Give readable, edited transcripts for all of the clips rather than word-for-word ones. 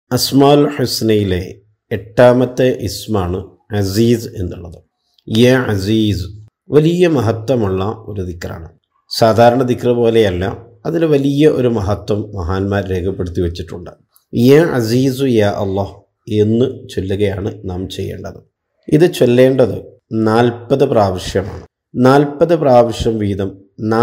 അസ്മാൽ ഹുസ്നയിലെ 8ാമത്തെ ഇസ്മാണ് അസീസ് എന്നുള്ളത്. യ അസീസ് വലിയ മഹത്വമുള്ള ഒരു ദിക്റാണ്. സാധാരണ ദിക്ർ പോലെയല്ല, അതിൽ വലിയ ഒരു മഹത്വം മഹാന്മാർ രേഖപ്പെടുത്തി വച്ചിട്ടുണ്ട്. യ അസീസു യ അല്ലാഹ് എന്ന് ചൊല്ലുകയാണ് നാം ചെയ്യേണ്ടത്. ഇത് ചൊല്ലേണ്ടത് 40 പ്രാവശ്യമാണ്. 40 പ്രാവശ്യം വീതം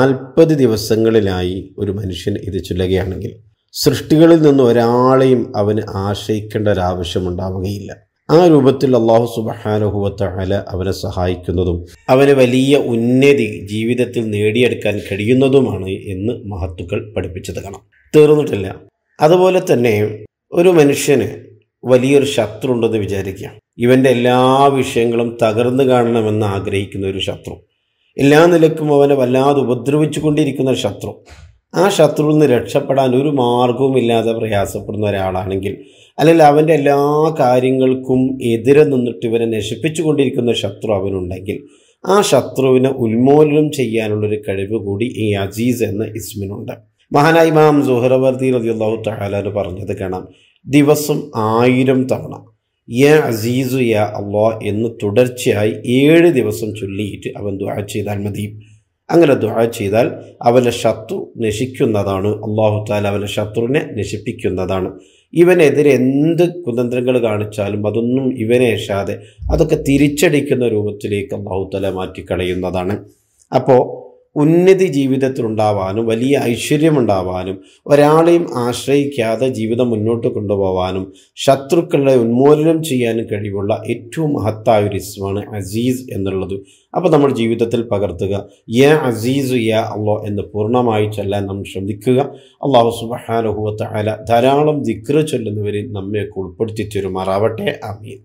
40 ദിവസങ്ങളിലായി ഒരു മനുഷ്യൻ ഇത് ചൊല്ലുകയാണെങ്കിൽ സൃഷ്ടികളിൽ നിന്ന് ഒരാളെയും അവന് ആശ്രയിക്കേണ്ട ഒരാവശ്യമുണ്ടാവുകയില്ല. ആ രൂപത്തിൽ അല്ലാഹു സുബ്ഹാനഹു വ തആല അവനെ സഹായിക്കുന്നതും അവന് വലിയ ഉന്നതി ജീവിതത്തിൽ നേടിയെടുക്കാൻ കഴിയുന്നതുമാണ് എന്ന് മഹത്തുക്കൾ പഠിപ്പിച്ചത് കാണാം. തീർന്നിട്ടില്ല. അതുപോലെ തന്നെ ഒരു മനുഷ്യന് വലിയൊരു ശത്രു ഉണ്ടെന്ന് വിചാരിക്കുക. ഇവൻ്റെ എല്ലാ വിഷയങ്ങളും തകർന്നു കാണണമെന്ന് ആഗ്രഹിക്കുന്ന ഒരു ശത്രു, എല്ലാ നിലക്കും അവനെ വല്ലാതെ ഉപദ്രവിച്ചു കൊണ്ടിരിക്കുന്ന ഒരു ശത്രു. ആ ശത്രുവിൽ നിന്ന് രക്ഷപ്പെടാൻ ഒരു മാർഗവുമില്ലാതെ പ്രയാസപ്പെടുന്ന ഒരാളാണെങ്കിൽ, അല്ലെങ്കിൽ അവൻ്റെ എല്ലാ കാര്യങ്ങൾക്കും എതിരെ നിന്നിട്ട് ഇവനെ നശിപ്പിച്ചു കൊണ്ടിരിക്കുന്ന ശത്രു അവനുണ്ടെങ്കിൽ, ആ ശത്രുവിനെ ഉന്മൂലനം ചെയ്യാനുള്ളൊരു കഴിവ് കൂടി ഈ അസീസ് എന്ന ഇസ്മിനുണ്ട്. മഹാനായ ഇമാം സുഹ്റവർദി റളിയല്ലാഹു തആല പറഞ്ഞത് കാണാം, ദിവസം 1000 തവണ യ അസീസു യ അല്ലാഹ് എന്ന് തുടർച്ചയായി 7 ദിവസം ചൊല്ലിയിട്ട് അവൻ ദുആ ചെയ്താൽ മതി. അങ്ങനെ ദുആ ചെയ്താൽ അവൻ്റെ ശത്രു നശിക്കുന്നതാണ്. അല്ലാഹു തആല അവൻ്റെ ശത്രുവിനെ നശിപ്പിക്കുന്നതാണ്. ഇവനെതിരെ എന്ത് കുതന്ത്രങ്ങൾ കാണിച്ചാലും അതൊന്നും ഇവനെ ഏശാതെ അതൊക്കെ തിരിച്ചടിക്കുന്ന രൂപത്തിലേക്ക് അല്ലാഹു തആല മാറ്റിക്കളയുന്നതാണ്. അപ്പോൾ ഉന്നതി ജീവിതത്തിലുണ്ടാവാനും വലിയ ഐശ്വര്യമുണ്ടാവാനും ഒരാളെയും ആശ്രയിക്കാതെ ജീവിതം മുന്നോട്ട് കൊണ്ടുപോകാനും ശത്രുക്കളെ ഉന്മൂലനം ചെയ്യാനും കഴിവുള്ള ഏറ്റവും മഹത്തായ ഒരു ഇസ്മാണ് അസീസ് എന്നുള്ളത്. അപ്പോൾ നമ്മൾ ജീവിതത്തിൽ പകർത്തുക. യ അസീസു യ അല്ലാഹ് എന്ന് പൂർണ്ണമായി ചൊല്ലാൻ നാം ശ്രമിക്കുക. അല്ലാഹു സുബ്ഹാനഹു വ തആല ധാരാളം ദിക്ർ ചൊല്ലുന്നവരിൽ നമ്മെ ഉൾപ്പെടുത്തി തരുമാറാവട്ടെ. ആമീൻ.